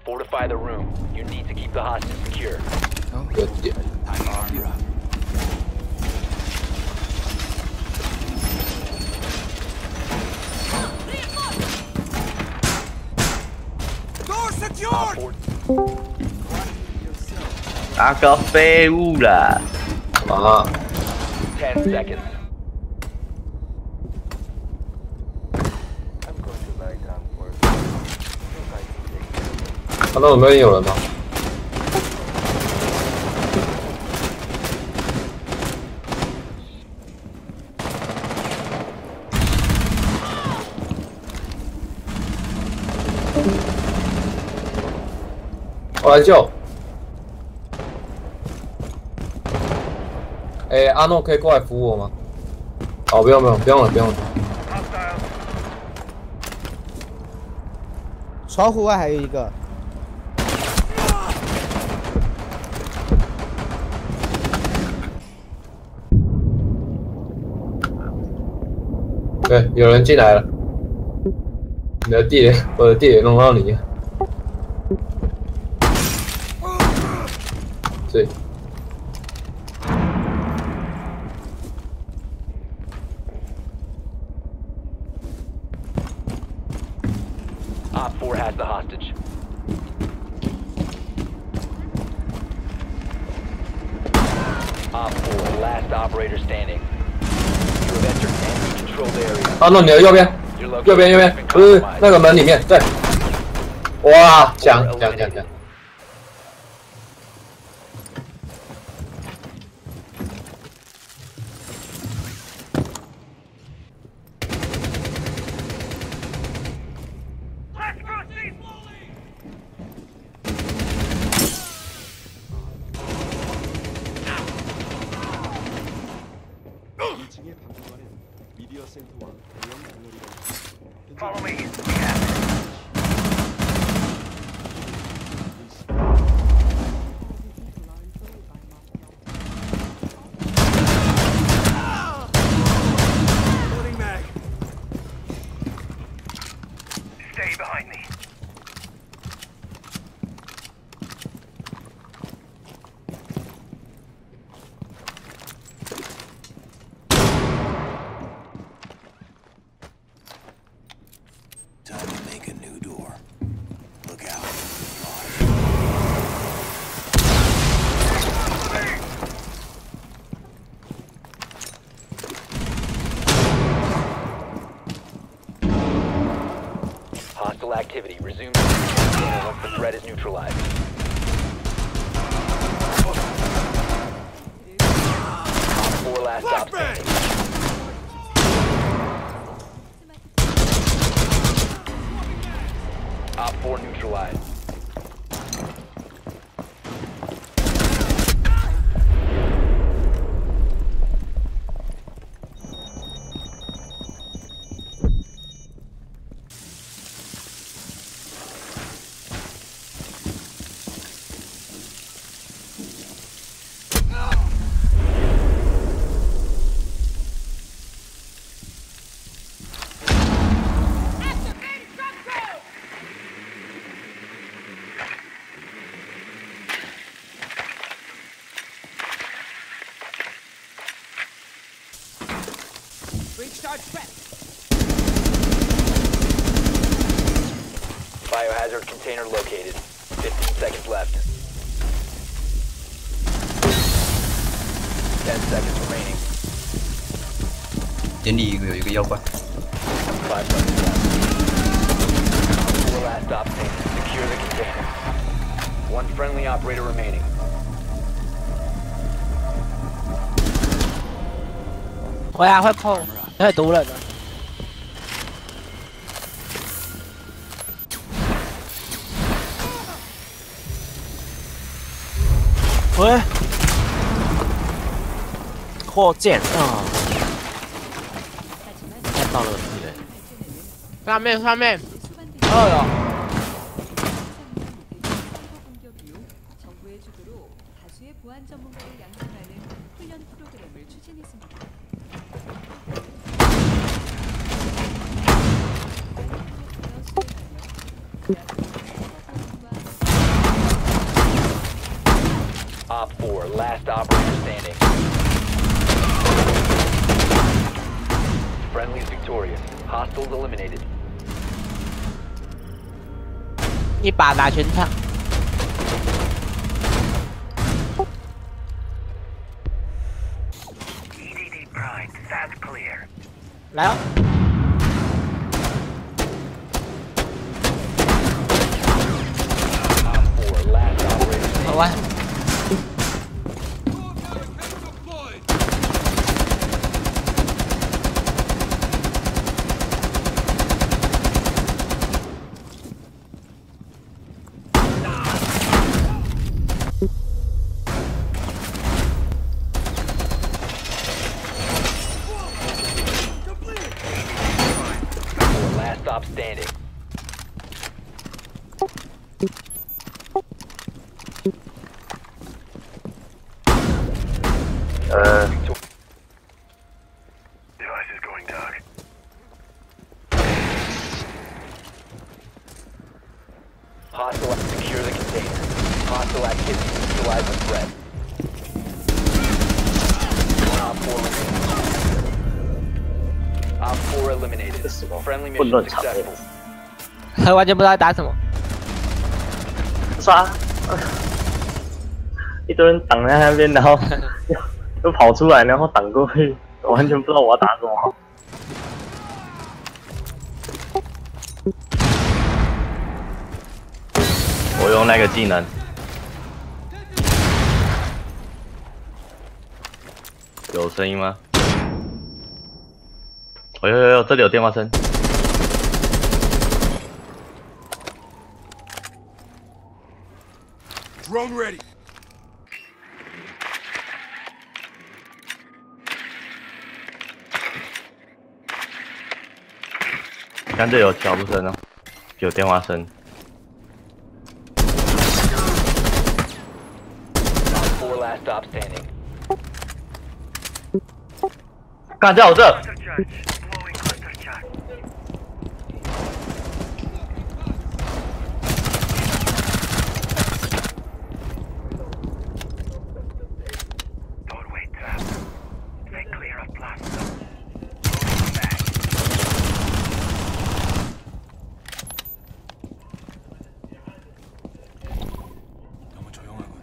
Fortify the room. You need to keep the hostage secure. 몇 개? 아까 빼우라. 아, 10 seconds. 看到有没有人吗？我来救。哎，阿诺可以过来扶我吗？哦，不用不用不用了不用了。 窗户外还有一个。 对，有人进来了。你的地雷，我的地雷弄到你。对。 Op 4 has the hostage. Op 4, last operator standing. You have entered enemy-controlled area. 阿诺，你的右边，右边右边，不是那个门里面，对。哇，讲。 Follow me. Loading mag. Stay behind me. Time to make a new door. Look out. Hostile activity. Resume once the threat is neutralized. Op 4 last stop standing. Op 4 neutralized. Biohazard container located. 15 seconds left. 10 seconds remaining. 眼里有一个妖怪。 5 seconds left. 4 last stop standing. Secure the container. 1 friendly operator remaining. 會啊，會碰，你係賭人啊！喂，扩建啊！看到了地雷，上面，哦哟！ Op Op 4, last operator standing. Friendly's victorious. Hostiles eliminated. 一把打全场。来哦！ Op 4, last operator standing. 好玩。 Last stop standing. Device is going dark. Hostile, secure the container. Hostile activity, neutralize the threat. Op 4 eliminated. Op 4 eliminated. Friendly mission successful. 完全不知道打什么。 刷，一堆人挡在那边，然后又跑出来，然后挡过去，我完全不知道我要打什么。 我用那个技能。有声音吗？哦有，这里有电话声。 Drone ready. 看这有脚步声哦，有电话声。 Op 4 last stop standing. 干在我这。 너무 조용하군.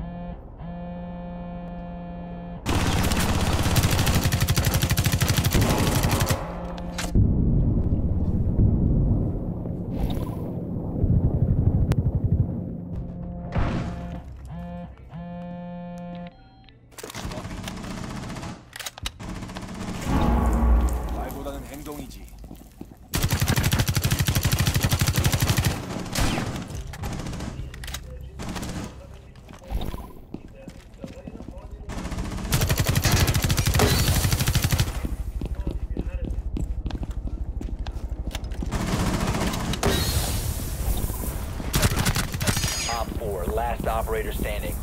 말보다는 행동이지. Op 4, last operator standing.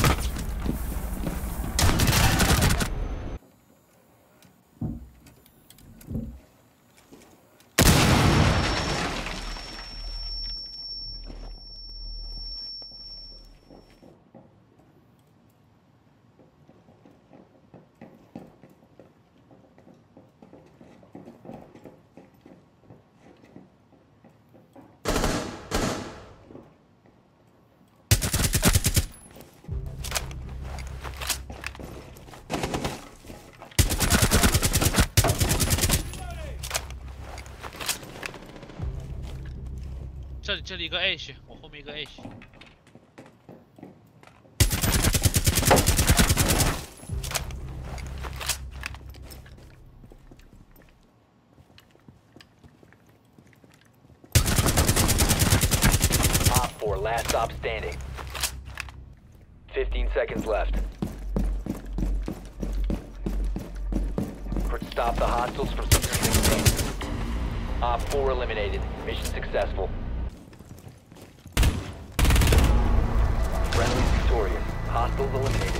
这里一个 H， 我后面一个 H。 Op 4, last stop standing. 15 seconds left. Stop the hostiles from securing the container. Op 4 eliminated. Mission successful. Friendly victorious. Hostiles eliminated.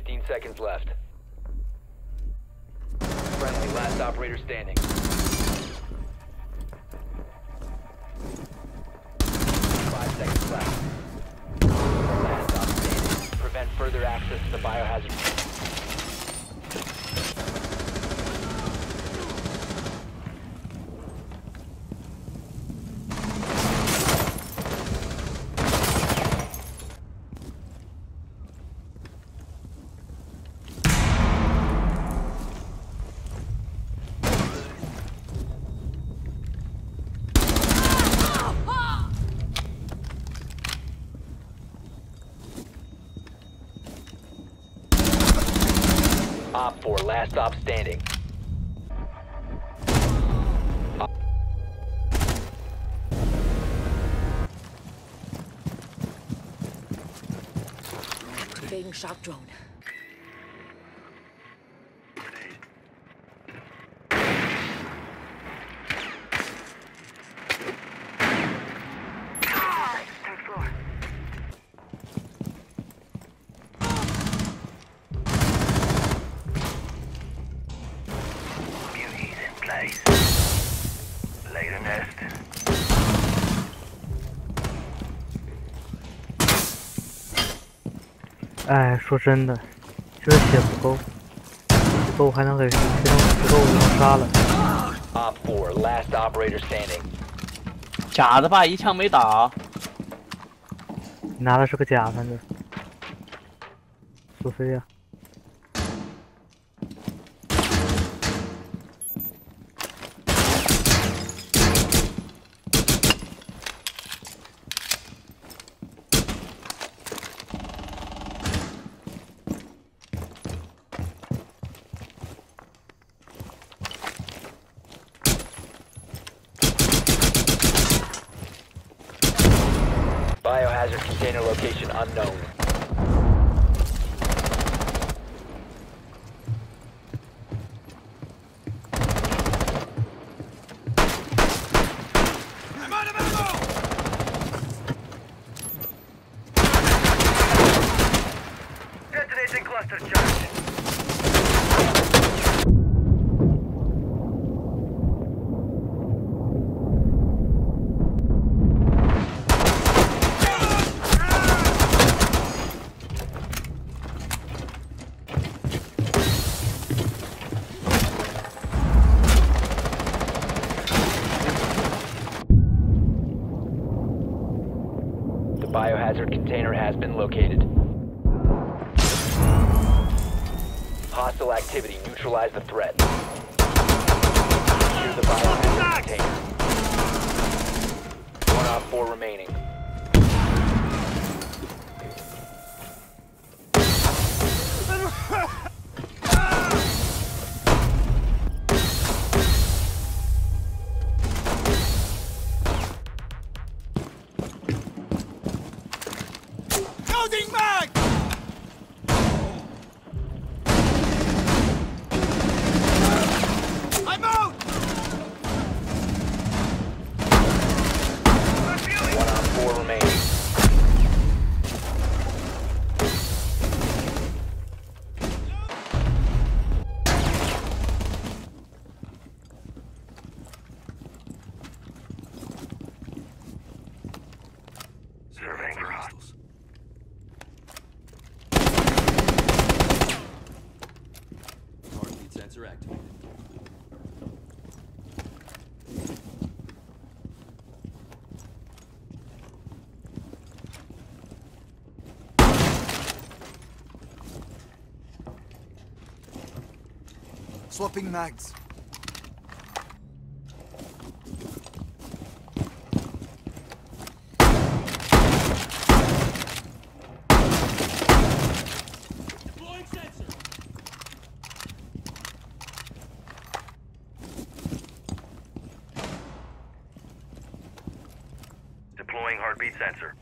15 seconds left. Friendly, last operator standing. 5 seconds left. Last op standing. Prevent further access to the biohazard. Op 4, last stop standing. Activating shock drone. Third floor. Beauty's in place. Lay the nest. 哎，说真的，就是血不够，不够还能给不够我就能杀了。 Op 4, last operator standing. 假的吧，一枪没打。 你拿的是个假，反正。苏菲亚。 Biohazard container location unknown. I'm out of ammo! Detonating cluster charge. The biohazard container has been located. Hostile activity. Neutralize the threat. Secure the biohazard container. 1 op 4 remaining. Loading mag! I'm out! 1 op 4 remaining. Surveying for hostiles. Heartbeat sensor activated. Swapping mags. Deploying sensor. Deploying heartbeat sensor.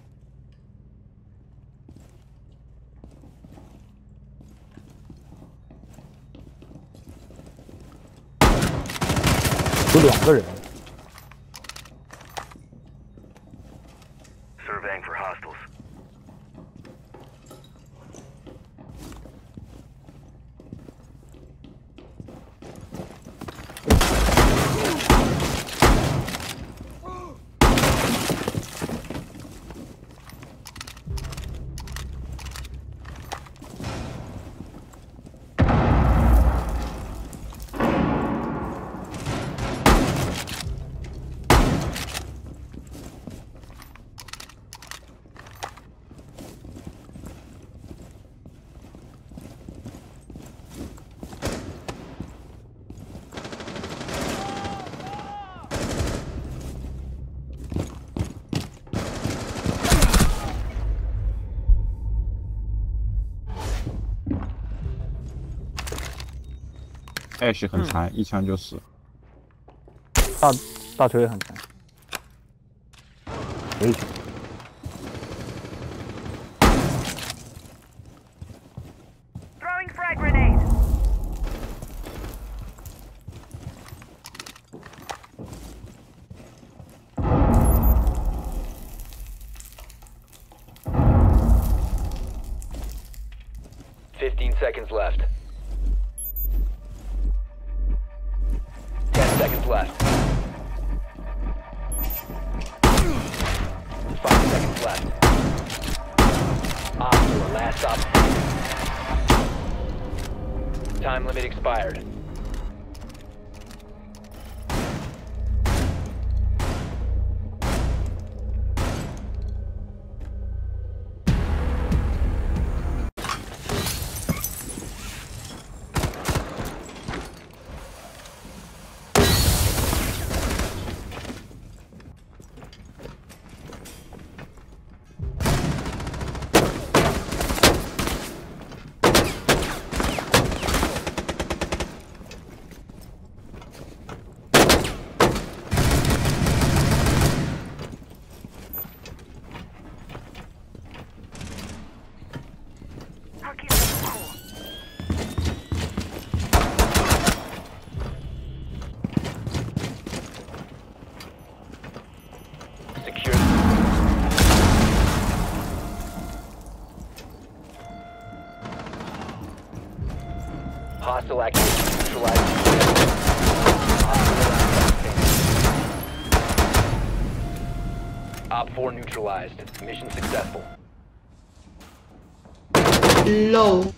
Surveying for hostiles. Ash 很残，一枪就死。 大锤也很强。回去。 Throwing frag grenade. Seconds left. 10 seconds left. 5 seconds left. Op 4, last stop. Time limit expired. I'll keep them cool. Secure. Hostile activity neutralized. Op 4 neutralized. Mission successful. Low.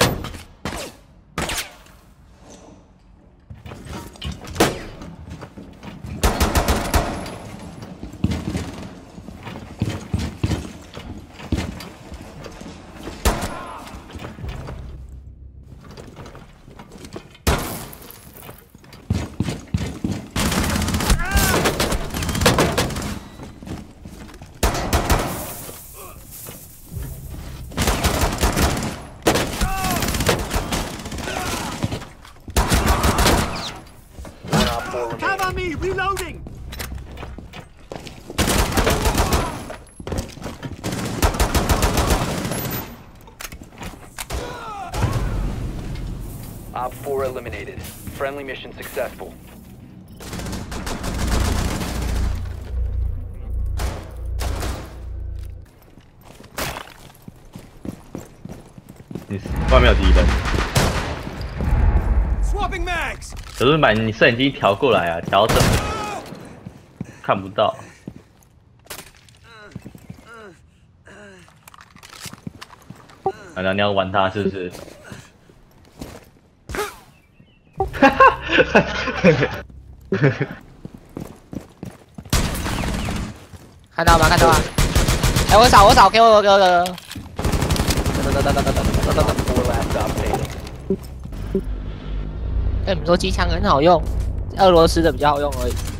Cover me, reloading. Op 4 eliminated. Friendly mission successful. 你外面有敌人， Swapping mags. 可是把你摄影机调过来啊，调整，看不到。难道你要玩他是不是？ 看到吗？看到吗？哎，我扫，给我。 跟你们说机枪很好用，俄罗斯的比较好用而已。